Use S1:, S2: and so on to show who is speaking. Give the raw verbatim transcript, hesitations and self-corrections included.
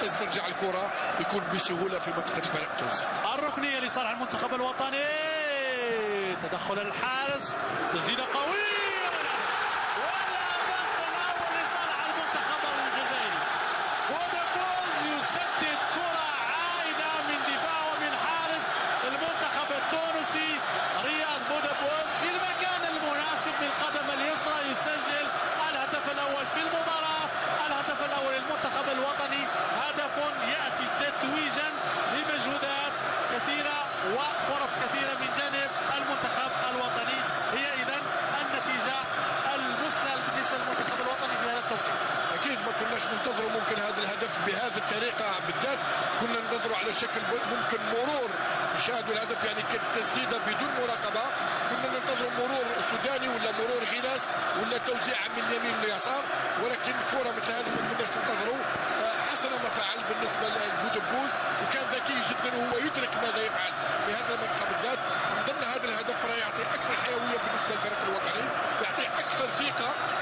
S1: استرجاع الكره يكون بسهوله في منطقه الفريق التونسي.
S2: الركنيه لصالح المنتخب الوطني، تدخل الحارس، تسديده قويه، والهدف الاول لصالح المنتخب الجزائري. بودبوز يسدد كره عائده من دفاع ومن حارس المنتخب التونسي رياض بودبوز في المكان المناسب بالقدم اليسرى، يسجل الهدف الاول في المباراه، الهدف الاول للمنتخب الوطني. هدف ياتي تتويجا لمجهودات كثيره وفرص كثيره من جانب المنتخب الوطني. هي اذا النتيجه المثلى بالنسبه للمنتخب الوطني في هذا التوقيت.
S1: اكيد ما كناش ننتظروا ممكن هذا الهدف بهذه الطريقه بالذات، كنا ننتظروا على شكل ممكن مرور يشاهدوا الهدف، يعني كانت تسديده بدون مراقبه، كنا ننتظروا مرور سوداني ولا مرور غلاس ولا توزيع من اليمين لليسار، ولكن كره مثل هذه ما كناش ننتظروا. حسن ما فعل بالنسبه لبودبوز، وكان ذكي جدا وهو يدرك ماذا يفعل في هذا المنطقه بالذات. من ضمن هذا الهدف راه يعطي اكثر حيويه بالنسبه للفريق الوطني، يعطي اكثر ثقه